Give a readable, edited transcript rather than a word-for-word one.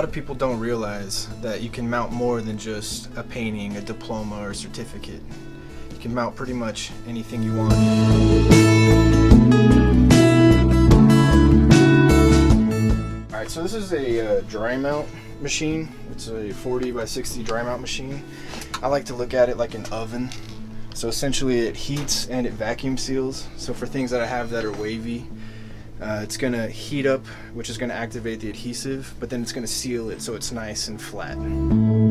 lot of people don't realize that you can mount more than just a painting, a diploma, or a certificate. You can mount pretty much anything you want. Alright, so this is a dry mount machine. It's a 40 by 60 dry mount machine. I like to look at it like an oven. So essentially it heats and it vacuum seals. So for things that I have that are wavy, it's going to heat up, which is going to activate the adhesive, but then it's going to seal it so it's nice and flat.